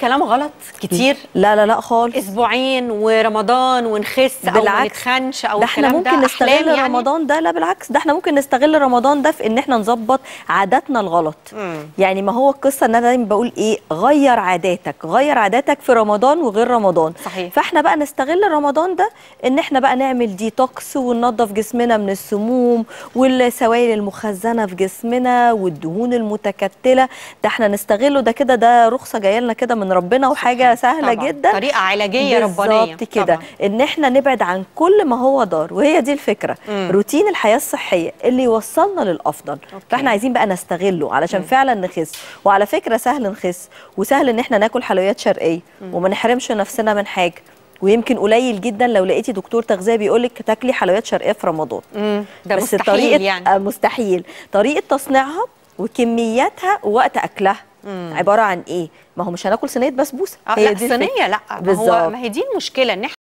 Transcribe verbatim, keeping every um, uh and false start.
كلام غلط كتير؟ لا لا لا خالص. اسبوعين ورمضان ونخس او ما نتخنش او ده احنا الكلام ممكن ده نستغل يعني؟ رمضان ده. لا بالعكس، ده احنا ممكن نستغل رمضان ده في ان احنا نظبط عاداتنا الغلط. مم. يعني ما هو القصه ان انا دايما بقول ايه، غير عاداتك، غير عاداتك في رمضان وغير رمضان. صحيح. فاحنا بقى نستغل رمضان ده ان احنا بقى نعمل ديتوكس وننظف جسمنا من السموم والسوائل المخزنه في جسمنا والدهون المتكتله. ده احنا نستغله ده كده، ده رخصه جايه لنا كده من ربنا وحاجه سهله طبعًا. جدا، طريقه علاجيه ربانيه بالظبط كده، ان احنا نبعد عن كل ما هو ضار. وهي دي الفكره، مم. روتين الحياه الصحيه اللي يوصلنا للافضل. أوكي. فاحنا عايزين بقى نستغله علشان مم. فعلا نخس. وعلى فكره سهل نخس، وسهل ان احنا ناكل حلويات شرقيه مم. وما نحرمش نفسنا من حاجه. ويمكن قليل جدا لو لقيتي دكتور تغذيه بيقول لك تاكلي حلويات شرقيه في رمضان. امم ده بس مستحيل طريقه يعني. مستحيل. طريقه تصنيعها وكمياتها ووقت اكلها مم. عباره عن ايه؟ ما هو مش هناكل صينيه بسبوسه. آه هي لا دي صينيه، لا ما هو ما هي دي المشكله ان